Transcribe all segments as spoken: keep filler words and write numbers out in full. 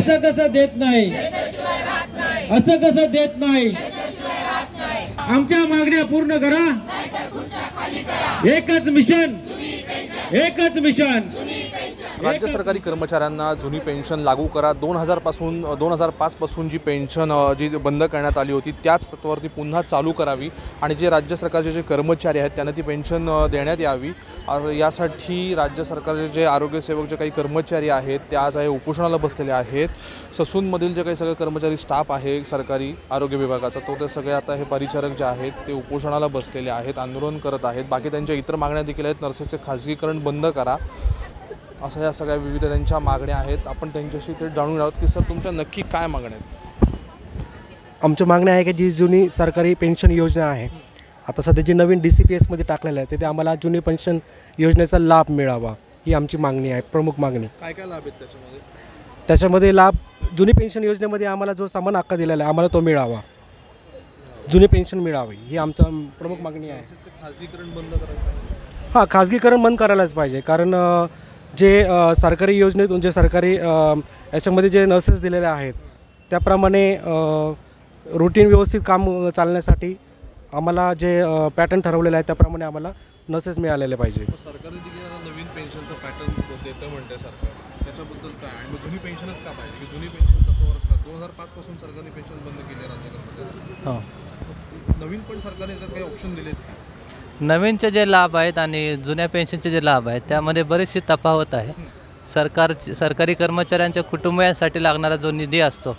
असं कसं देत नाही, असं कसं देत नाही। आमच्या मागण्या पूर्ण करा, एकच मिशन, एकच मिशन। राज्य सरकारी कर्मचाऱ्यांना जुनी पेन्शन लागू करा। दोन हजार पासून दोन हजार पाच पासून जी पेन्शन जी बंद करण्यात आली होती त्याच तत्वावरती पुन्हा चालू करावी आणि जे राज्य सरकारचे जे कर्मचारी आहेत त्यांना ती पेन्शन देण्यात यावी। यासाठी राज्य सरकारचे जे आरोग्यसेवक जे काही कर्मचारी आहेत ते आज आहे उपोषणाला बसलेले आहेत। ससूनमधील जे काही सगळे कर्मचारी स्टाफ आहे सरकारी आरोग्य विभागाचा तो ते सगळे आता हे परिचारक जे आहेत ते उपोषणाला बसलेले आहेत, आंदोलन करत आहेत। बाकी त्यांच्या इतर मागण्या देखील आहेत। नर्सेसचे खाजगीकरण बंद करा अशा या सगळ्या विविध त्यांच्या मागण्या आहेत। आपण त्यांच्याशी ते जाणून आहोत की सर तुमच्या नक्की काय मागण्या आहेत? आमच्या मागण्या आहे की जी जुनी सरकारी पेन्शन योजना आहे आता सध्या जी नवीन डी सी पी एसमध्ये टाकलेलं आहे तिथे आम्हाला जुनी पेन्शन योजनेचा लाभ मिळावा ही आमची मागणी आहे, प्रमुख मागणी। काय काय लाभ आहेत त्याच्यामध्ये? त्याच्यामध्ये लाभ जुनी पेन्शन योजनेमध्ये आम्हाला जो समान हक्क दिलेला आहे आम्हाला तो मिळावा, जुनी पेन्शन मिळावी ही आमचा प्रमुख मागणी आहे। खाजगीकरण बंद करायचं? हां, खाजगीकरण बंद करायलाच पाहिजे कारण जे सरकारी योजनेतून जे सरकारी याच्यामध्ये जे नर्सेस दिलेले आहेत त्याप्रमाणे रूटीन व्यवस्थित काम चालण्यासाठी आम्हाला जे पॅटर्न ठरवलेलं आहे त्याप्रमाणे आम्हाला नर्सेस मिळालेले पाहिजे। सरकारने देखील नवीन पेन्शनचा पॅटर्न देतं म्हणते सरकार, त्याच्याबद्दल काय आणि जुनी पेन्शनच का पाहिजे की जुनी पेन्शन तत्वावरच का? दोन हजार पाच पासून सरकारने पेन्शन बंद केली राज्य कर्मचारी। हां, नवीन पण सरकारने याच्यात काही ऑप्शन दिलेत का? नवीनचे जे लाभ आहेत आणि जुन्या पेन्शनचे जे लाभ आहेत त्यामध्ये बरीचशी तफावत आहे। सरकार सरकारी कर्मचाऱ्यांच्या कुटुंबियांसाठी लागणारा जो निधी असतो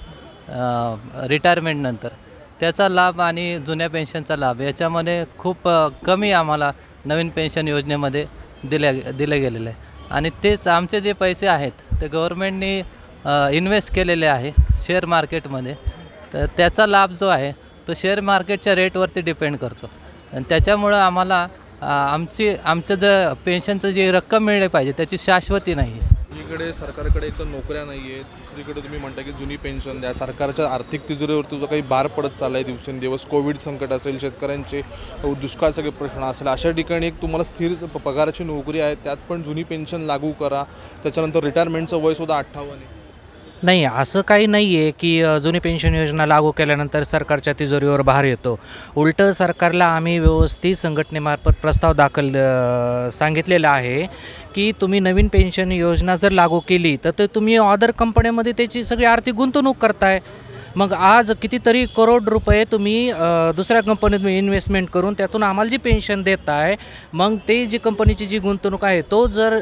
रिटायरमेंटनंतर त्याचा लाभ आणि जुन्या पेन्शनचा लाभ याच्यामध्ये खूप कमी आम्हाला नवीन पेन्शन योजनेमध्ये दिल्या दिले गेलेले आहे आणि तेच आमचे जे पैसे आहेत ते गव्हर्मेंटनी इन्व्हेस्ट केलेले आहे शेअर मार्केटमध्ये। तर त्याचा लाभ जो आहे तो शेअर मार्केटच्या रेटवरती डिपेंड करतो आणि त्याच्यामुळं आम्हाला आमची आमचं जर पेन्शनचं जी रक्कम मिळली पाहिजे त्याची शाश्वती नाही आहे। इकडे सरकारकडे एक तर नोकऱ्या नाही आहेत, दुसरीकडे तुम्ही म्हणता की जुनी पेन्शन द्या। सरकारच्या आर्थिक तिजोरीवरती जो काही भार पडत चालला आहे दिवसेंदिवस, कोविड संकट असेल, शेतकऱ्यांचे दुष्काळाचे काही प्रश्न असेल, अशा ठिकाणी एक तुम्हाला स्थिर पगाराची नोकरी आहे त्यात पण जुनी पेन्शन लागू करा। त्याच्यानंतर रिटायरमेंटचं वयसुद्धा अठ्ठावन्न आहे। नाही, असं काही नाही आहे की जुनी पेन्शन योजना लागू केल्यानंतर सरकारच्या तिजोरीवर भार येतो। उलटं सरकारला आम्ही व्यवस्थित संघटनेमार्फत प्रस्ताव दाखल सांगितलेला आहे की तुम्ही नवीन पेन्शन योजना जर लागू केली तर ते तुम्ही अदर कंपन्यांमध्ये त्याची सगळी आर्थिक गुंतवणूक करताय। मग आज कितीतरी करोड रुपये तुम्ही दुसऱ्या कंपनीत इन्व्हेस्टमेंट करून त्यातून आम्हाला जी पेन्शन देत आहे मग ते जी कंपनीची जी गुंतवणूक आहे तो जर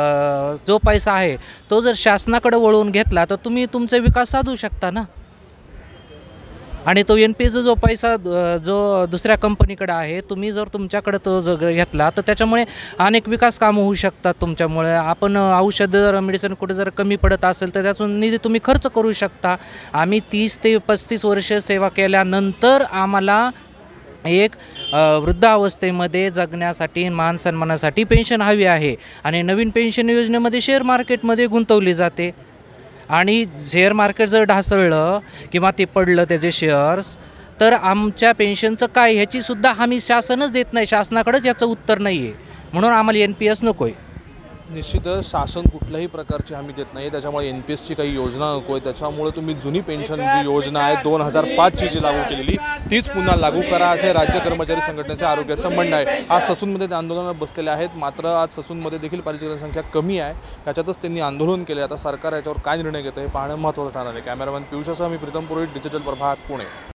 जो पैसा आहे तो जर शासनाकडे वळवून घेतला तर तुम्ही तुमचा विकास साधू शकता ना। आणि तो एन पी एचा जो पैसा जो दुसऱ्या कंपनीकडे आहे तुम्ही जर तुमच्याकडे तो जर घेतला तर त्याच्यामुळे अनेक विकास कामं होऊ शकतात तुमच्यामुळे। आपण औषध जर मेडिसिन कुठे जर कमी पडत असेल तर त्यातून निधी तुम्ही खर्च करू शकता। आम्ही तीस ते पस्तीस वर्ष सेवा केल्यानंतर आम्हाला एक वृद्धावस्थेमध्ये जगण्यासाठी मान सन्मानासाठी पेन्शन हवी आहे आणि नवीन पेन्शन योजनेमध्ये शेअर मार्केटमध्ये गुंतवली जाते आणि शेअर मार्केट जर ढासळलं किंवा ते पडलं त्याचे शेअर्स तर आमच्या पेन्शनचं काय ह्याचीसुद्धा हमी शासनच देत नाही, शासनाकडेच याचं उत्तर नाही आहे, म्हणून आम्हाला एन पी एस नको आहे। निश्चितच शासन कुठल्याही प्रकारची हमी देत नाही, त्याच्यामुळे एन पी एसची काही योजना नको आहे। त्याच्यामुळे तुम्ही जुनी पेन्शन जी योजना आहे दोन हजार पाचची जी लागू केलेली तीच पुन्हा लागू करा असे राज्य कर्मचारी संघटनेचे आरोग्याचं म्हणणं आहे। आज ससूनमध्ये ते आंदोलनात बसलेले आहेत, मात्र आज ससूनमध्ये देखील परिचारकांची संख्या कमी आहे, याच्यातच त्यांनी आंदोलन केले। आता सरकार याच्यावर काय निर्णय घेतं हे पाहणं महत्त्वाचं ठरणार आहे। कॅमेरामॅन पियुषासह मी प्रीतम पुरोहित, डिजिटल प्रभात, पुणे।